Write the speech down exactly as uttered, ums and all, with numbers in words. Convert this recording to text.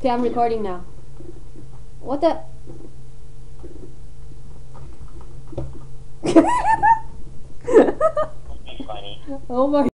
Okay, I'm recording now. What the? Be funny. Oh my.